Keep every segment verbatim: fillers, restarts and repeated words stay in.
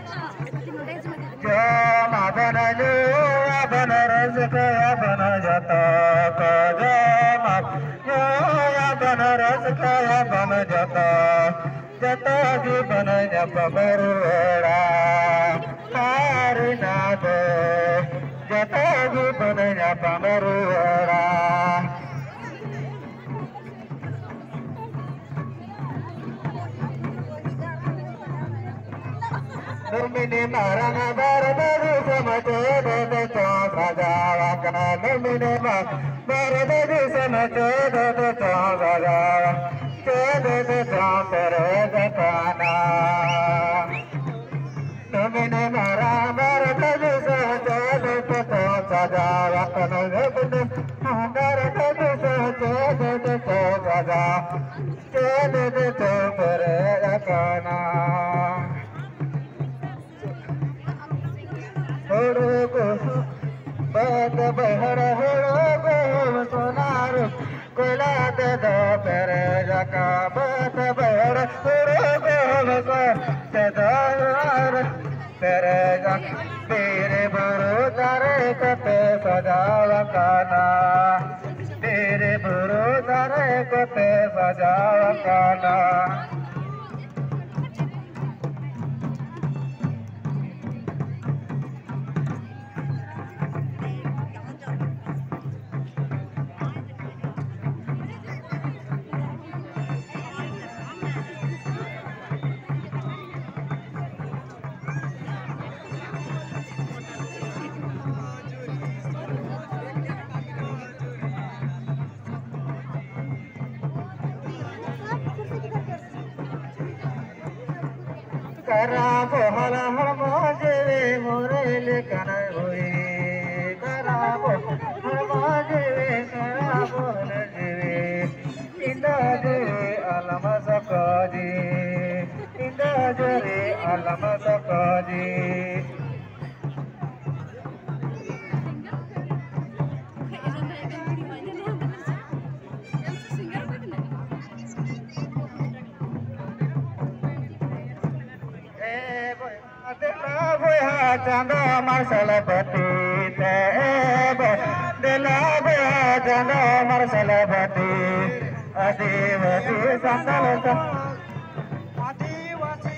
Jama bana jo bana razka bana jata ka jama jo bana razka bana jata jata ji bana japa barwara harina de jata ji bana japa barwara Lumini marana barabadu samate dede chongajawa kana lumini barabadu samate dede chongajawa dede chontere dekana lumini marana barabadu samate dede chongajawa kana lumini barabadu samate dede chongajawa dede chontere dekana Bad bahara horo sonar koila de do pere jaka bad bahara horo se dar pere jak tere buru dare kate sajawa kana tere buru dare kate sajawa kana Kara bohala harmajeve morele kana hoye Kara bohala harmajeve kara bohala jeve Inda jere alama sakaji Inda jere alama sakaji Chanda marsala bati te dela baya chanda marsala bati adivasi sandal adivasi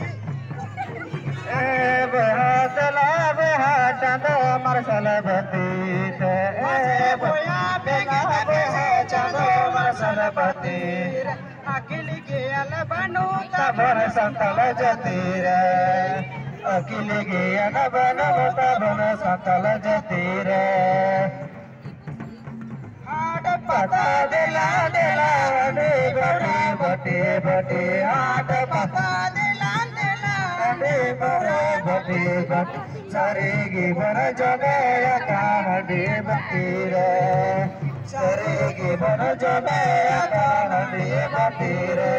e baya dela baya chanda marsala bati te baya dela baya chanda marsala bati akili ke alabanu tabar sandal jatira Akili gaya naba naba tabana sakala jatire Aada pata dela dela ade bati bati bati Aada pata dela dela ade bati bati Sari gibana jagaya kanadi batire Sari gibana jagaya kanadi batire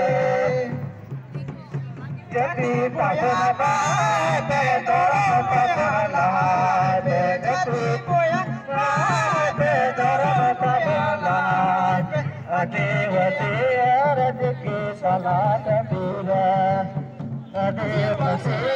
Jadi pada bade dora pada bade jadi poya bade dora pada bade adi wati rezeki salat bila adi wasi